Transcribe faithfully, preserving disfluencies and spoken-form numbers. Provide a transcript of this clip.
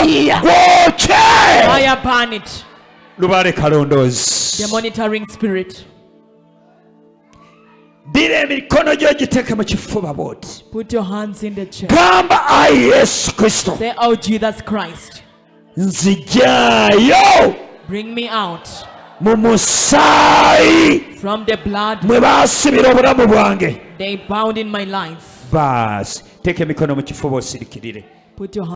fire. Fire burn it. Lubale kalondozi. The monitoring spirit. Dira emikono gyo giteeke mu kifuba bw'oti. Put your hands in the chest. Gamba ayi Yesu Kristo. Say, oh Jesus Christ. Nzijaayo. Bring me out. Mu musaayi. From the blood. Mwe baasibira obulamu bwange. They bound in my life. Baasi teeka emikono mu kifuba osirikirire. Put your